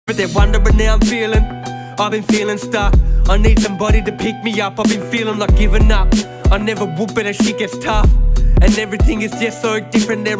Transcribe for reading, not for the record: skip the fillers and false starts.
But they're wondering how I'm feeling. I've been feeling stuck. I need somebody to pick me up. I've been feeling like giving up. I never would, but that shit gets tough. And everything is just so different. They're